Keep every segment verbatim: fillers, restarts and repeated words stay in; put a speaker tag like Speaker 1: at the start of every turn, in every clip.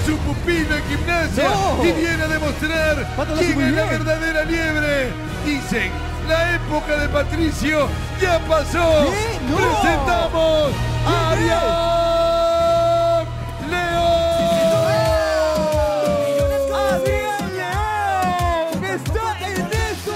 Speaker 1: su pupilo en gimnasia
Speaker 2: No.
Speaker 1: y viene a demostrar
Speaker 2: Pato, lo hace
Speaker 1: quién
Speaker 2: muy
Speaker 1: es la
Speaker 2: bien.
Speaker 1: verdadera liebre. Dicen, la época de Patricio ya pasó.
Speaker 2: ¿Qué? No.
Speaker 1: Presentamos a
Speaker 2: ¿Quién es?
Speaker 1: Adrián León.
Speaker 2: ¡Adrián León! ¡Está en eso!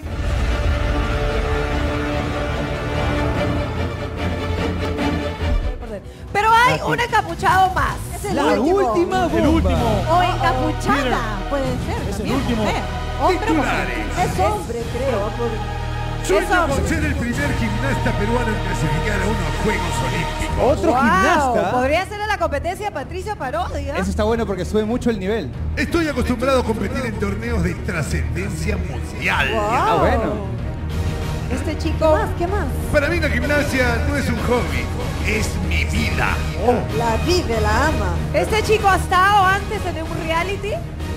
Speaker 3: Pero hay un encapuchado más. Es el
Speaker 2: La
Speaker 3: último.
Speaker 2: última bomba.
Speaker 4: El último.
Speaker 3: O encapuchada, puede ser.
Speaker 4: Es el
Speaker 3: también,
Speaker 4: último.
Speaker 3: mujer. Hombre,
Speaker 1: Titulares.
Speaker 3: mujer. Es hombre, creo.
Speaker 1: Sueña
Speaker 3: Eso-
Speaker 1: con ser el primer gimnasta peruano en clasificar a unos Juegos Olímpicos.
Speaker 2: Otro
Speaker 3: Wow,
Speaker 2: gimnasta.
Speaker 3: podría ser en la competencia Patricio Parodi, ¿eh?
Speaker 2: Eso está bueno porque sube mucho el nivel.
Speaker 1: Estoy acostumbrado a competir en torneos de trascendencia mundial.
Speaker 3: Wow.
Speaker 2: Ah, bueno.
Speaker 3: Este chico. ¿Qué más?
Speaker 1: Para mí la gimnasia no es un hobby, es mi vida.
Speaker 3: La vive, la ama. Este chico ha estado antes en un reality.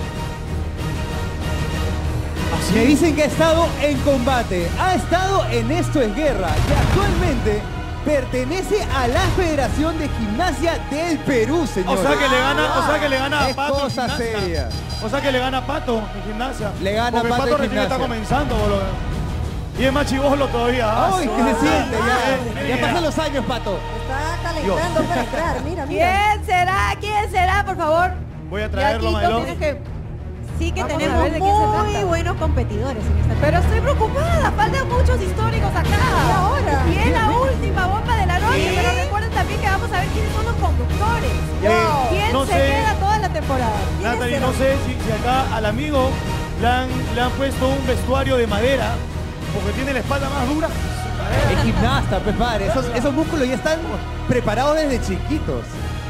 Speaker 2: Me dicen que ha estado en combate, ha estado en Esto es Guerra y actualmente pertenece a la Federación de Gimnasia del Perú, señor.
Speaker 4: O sea que le gana, o sea que le gana a
Speaker 2: Es
Speaker 4: Pato en
Speaker 2: cosa
Speaker 4: gimnasia.
Speaker 2: seria.
Speaker 4: O sea que le gana a Pato en gimnasia.
Speaker 2: Le gana
Speaker 4: Porque
Speaker 2: Pato
Speaker 4: Pato
Speaker 2: en
Speaker 4: recién está
Speaker 2: gimnasia.
Speaker 4: comenzando, boludo. Y es más chivolo todavía.
Speaker 2: ¡Ay, que se siente! Ya, ya
Speaker 4: Mira.
Speaker 2: pasan los años, Pato.
Speaker 3: Está calentando para entrar, mira, mira. ¿Quién será? ¿Quién será, por favor?
Speaker 4: Voy a traerlo, Madelón.
Speaker 3: Sí que
Speaker 5: Vamos
Speaker 3: tenemos
Speaker 5: a ver de quién se
Speaker 3: muy
Speaker 5: trata.
Speaker 3: buenos competidores en esta. Pero estoy preocupada, faltan muchos históricos acá. ¿Y ahora? Y es la última bomba de la noche,
Speaker 5: ¿Sí?
Speaker 3: pero recuerden también que vamos a ver quiénes son los conductores.
Speaker 4: Eh,
Speaker 3: ¿Quién
Speaker 4: no
Speaker 3: se
Speaker 4: sé.
Speaker 3: queda toda la temporada? ¿Quiénes
Speaker 4: Natalie,
Speaker 3: serán?
Speaker 4: no sé si, si acá al amigo le han, le han puesto un vestuario de madera porque tiene la espalda más dura.
Speaker 2: Es gimnasta, pues padre. Esos, esos músculos ya están preparados desde chiquitos.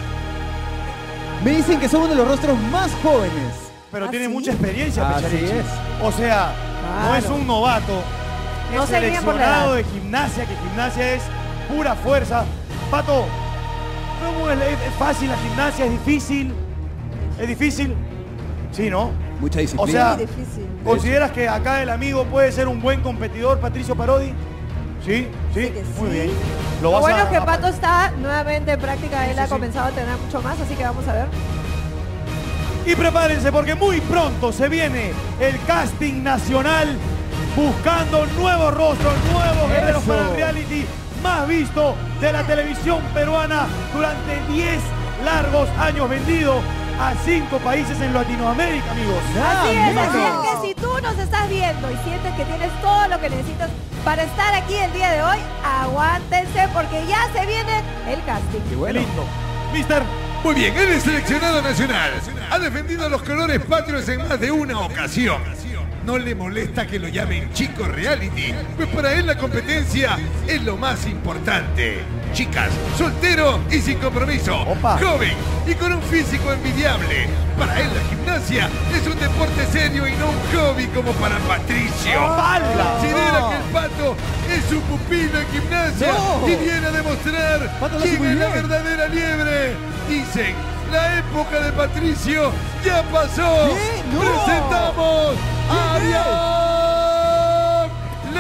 Speaker 2: Me dicen que son uno de los rostros más jóvenes.
Speaker 4: Pero
Speaker 3: ¿Ah,
Speaker 4: tiene
Speaker 3: sí?
Speaker 4: mucha experiencia,
Speaker 2: Así
Speaker 4: Pecharichi.
Speaker 2: es.
Speaker 4: O sea, no
Speaker 3: Claro.
Speaker 4: es un novato.
Speaker 3: No
Speaker 4: es
Speaker 3: se guíen por la
Speaker 4: seleccionado
Speaker 3: edad.
Speaker 4: de gimnasia, que gimnasia es pura fuerza. Pato, ¿cómo es, es- es fácil la gimnasia? ¿Es difícil? ¿Es difícil? Sí, ¿no?
Speaker 2: Mucha
Speaker 4: O
Speaker 2: disciplina.
Speaker 4: sea,
Speaker 3: Muy difícil.
Speaker 4: ¿consideras que acá el amigo puede ser un buen competidor, Patricio Parodi? Sí, sí,
Speaker 3: que
Speaker 4: muy
Speaker 3: sí.
Speaker 4: bien.
Speaker 3: Lo
Speaker 4: vas
Speaker 3: bueno
Speaker 4: a-
Speaker 3: es que
Speaker 4: a-
Speaker 3: Pato está nuevamente en práctica, él
Speaker 4: sí,
Speaker 3: ha
Speaker 4: sí.
Speaker 3: comenzado a tener mucho más, así que vamos a ver.
Speaker 4: Y prepárense porque muy pronto se viene el casting nacional buscando nuevos rostros, nuevos guerreros
Speaker 2: Eso.
Speaker 4: para el reality más visto de la televisión peruana durante diez largos años, vendido a cinco países en Latinoamérica, amigos.
Speaker 2: Ah,
Speaker 3: Así es,
Speaker 2: mira.
Speaker 3: así es que si tú nos estás viendo y sientes que tienes todo lo que necesitas para estar aquí el día de hoy, aguántense porque ya se viene el casting.
Speaker 2: Qué
Speaker 4: Qué
Speaker 2: bueno.
Speaker 4: lindo. Mister,
Speaker 1: Muy bien, él es seleccionado nacional. Ha defendido los colores patrios en más de una ocasión. No le molesta que lo llamen chico reality, pues para él la competencia es lo más importante. Chicas, soltero y sin compromiso,
Speaker 4: Opa.
Speaker 1: joven y con un físico envidiable. Para él la gimnasia es un deporte serio y no un hobby como para Patricio.
Speaker 4: ¡Pala!
Speaker 1: Considera
Speaker 2: No.
Speaker 1: que el Pato es su pupilo en gimnasia
Speaker 2: No.
Speaker 1: y viene a demostrar
Speaker 2: Pato lo hace
Speaker 1: quién
Speaker 2: muy
Speaker 1: es la
Speaker 2: bien.
Speaker 1: verdadera liebre. Dicen, la época de Patricio ya pasó.
Speaker 2: ¿Qué? No.
Speaker 1: Presentamos a
Speaker 2: ¿Quién es?
Speaker 1: Adrián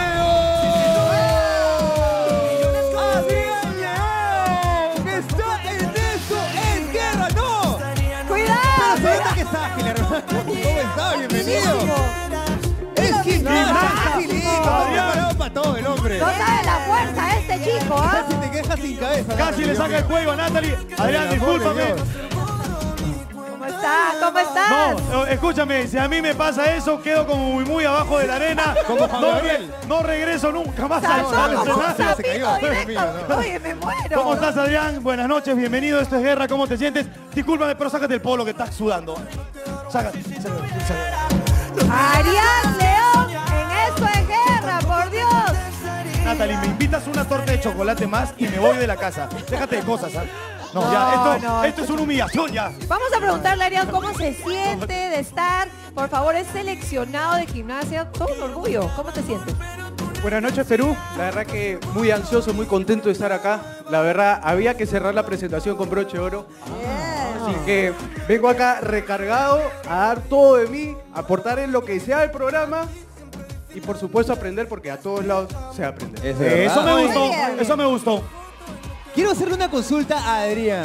Speaker 1: León.
Speaker 2: ¡Adrián León! ¡Está en Eso es Guerra! ¡No!
Speaker 3: ¡Cuidado!
Speaker 2: Pero se nota que está ágil, hermano. ¿Cómo está? Bienvenido. Es gimnasta. Agilito.
Speaker 4: Adrián.
Speaker 2: Preparado para todo el hombre.
Speaker 3: No sabe la fuerza este chico, ¿ah?
Speaker 2: Casi te quejas sin cabeza.
Speaker 4: casi le saca el juego a Natalie. Adrián,
Speaker 2: Por el amor de
Speaker 4: discúlpame.
Speaker 2: Dios.
Speaker 3: ¿Cómo estás? ¿Cómo estás?
Speaker 4: No, eh, escúchame, si a mí me pasa eso, quedo como muy, muy abajo de la arena.
Speaker 2: Como Juan
Speaker 4: no,
Speaker 2: Gabriel.
Speaker 4: no regreso nunca más al
Speaker 3: Saltó
Speaker 4: al
Speaker 3: como un
Speaker 4: escenario.
Speaker 2: se
Speaker 3: sapito
Speaker 2: cayó, Dios
Speaker 3: directo.
Speaker 2: mío, no.
Speaker 3: Oye, me muero.
Speaker 4: ¿Cómo estás, Adrián? Buenas noches, bienvenido. Esto es Guerra, ¿cómo te sientes? Discúlpame, pero sácate el polo que estás sudando. Sácate, sácate, sácate.
Speaker 3: Adrián León, en Esto es Guerra, por Dios.
Speaker 4: Natalie, me invitas una torta de chocolate más y me voy de la casa. Déjate de cosas, ¿ah? No,
Speaker 3: No,
Speaker 4: ya, esto,
Speaker 3: no.
Speaker 4: esto es una humillación ya.
Speaker 3: Vamos a preguntarle a Adrián cómo se siente de estar, por favor, es seleccionado de gimnasia. Todo un orgullo. ¿Cómo te sientes?
Speaker 6: Buenas noches, Perú. La verdad que muy ansioso, muy contento de estar acá. La verdad, había que cerrar la presentación con broche de oro. Así que vengo acá recargado a dar todo de mí, a aportar en lo que sea el programa y por supuesto aprender porque a todos lados se aprende.
Speaker 2: Es
Speaker 4: Eh,
Speaker 2: verdad.
Speaker 4: eso me
Speaker 3: Muy
Speaker 4: gustó,
Speaker 3: bien.
Speaker 4: eso me gustó.
Speaker 2: Quiero hacerle una consulta a Adrián.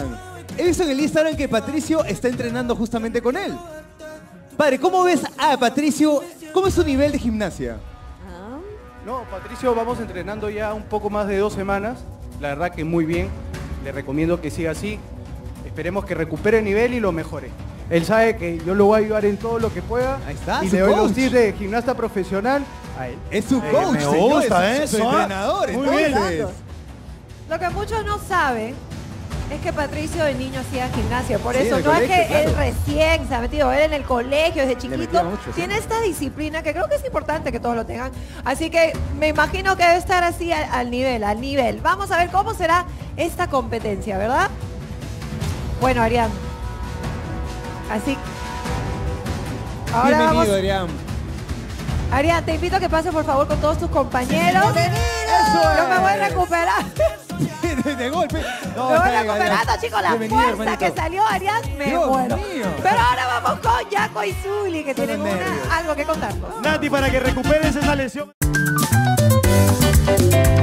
Speaker 2: he visto en el Instagram que Patricio está entrenando justamente con él. Padre, ¿cómo ves a Patricio? ¿Cómo es su nivel de gimnasia?
Speaker 6: No, Patricio, vamos entrenando ya un poco más de dos semanas. La verdad que muy bien. Le recomiendo que siga así. Esperemos que recupere nivel y lo mejore. Él sabe que yo lo voy a ayudar en todo lo que pueda.
Speaker 2: Ahí está,
Speaker 6: y
Speaker 2: su
Speaker 6: le doy
Speaker 2: coach.
Speaker 6: los tips de gimnasta profesional a él.
Speaker 2: Es su
Speaker 4: Eh,
Speaker 2: coach,
Speaker 4: me
Speaker 2: señores,
Speaker 4: gusta,
Speaker 2: es
Speaker 4: ¿eh?
Speaker 2: su
Speaker 4: Suave.
Speaker 2: entrenador.
Speaker 4: Muy bien.
Speaker 2: entonces.
Speaker 3: Lo que muchos no saben es que Patricio de niño hacía gimnasia, por
Speaker 2: Sí,
Speaker 3: eso
Speaker 2: en el
Speaker 3: no
Speaker 2: colegio,
Speaker 3: es que él
Speaker 2: claro.
Speaker 3: recién se ha metido, él en el colegio desde chiquito
Speaker 2: metía mucho, sí.
Speaker 3: tiene esta disciplina que creo que es importante que todos lo tengan, así que me imagino que debe estar así al, al nivel, al nivel. Vamos a ver cómo será esta competencia, ¿verdad? Bueno, Arián, así. Ahora
Speaker 2: Bienvenido,
Speaker 3: vamos,
Speaker 2: Adrián.
Speaker 3: Arián, te invito a que pases por favor con todos tus compañeros.
Speaker 2: ¡Eso
Speaker 3: Yo me voy a
Speaker 2: es!
Speaker 3: recuperar.
Speaker 2: de golpe. No,
Speaker 3: Me voy
Speaker 2: está bien,
Speaker 3: recuperando,
Speaker 2: Adrián.
Speaker 3: chicos, la
Speaker 2: Bienvenido,
Speaker 3: fuerza
Speaker 2: hermanito.
Speaker 3: que salió Arián, me
Speaker 2: Dios
Speaker 3: muero.
Speaker 2: mío.
Speaker 3: Pero ahora vamos con Jaco y Zuli, que
Speaker 2: Son
Speaker 3: tienen
Speaker 2: los nervios.
Speaker 3: una, algo que contarnos.
Speaker 4: Nati, para que recuperes esa lesión.